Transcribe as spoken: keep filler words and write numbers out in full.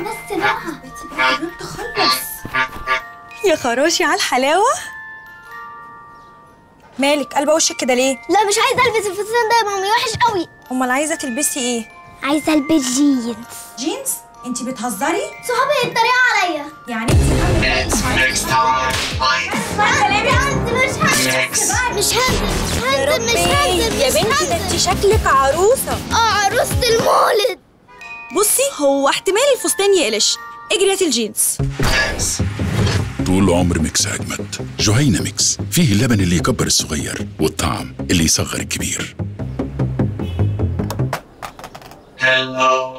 بس بقى قربت خلص. يا خراشي على الحلاوه. مالك قلبه وشك كده ليه؟ لا مش عايزه البس الفستان ده يا مامي، وحش قوي. امال عايزه تلبسي ايه؟ عايزه البس جينز. جينز؟ انت بتهزري؟ صحابي يتريقوا عليا. يعني انت مش هنزل مش هنزل مش هنزل يا بنتي، ده انت شكلك عروسه. اه عروسه المولد. بصي، هو احتمال الفستان يقلش. اجري هاتي الجينز. طول عمر ميكس أجمد. جهينة ميكس فيه اللبن اللي يكبر الصغير والطعم اللي يصغر الكبير.